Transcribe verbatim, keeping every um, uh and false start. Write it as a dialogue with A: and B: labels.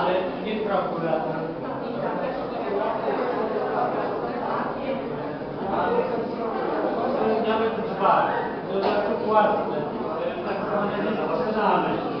A: ale nie prokurator. Nawet dwa, to jest łatwe, tak zwane niesprzedane.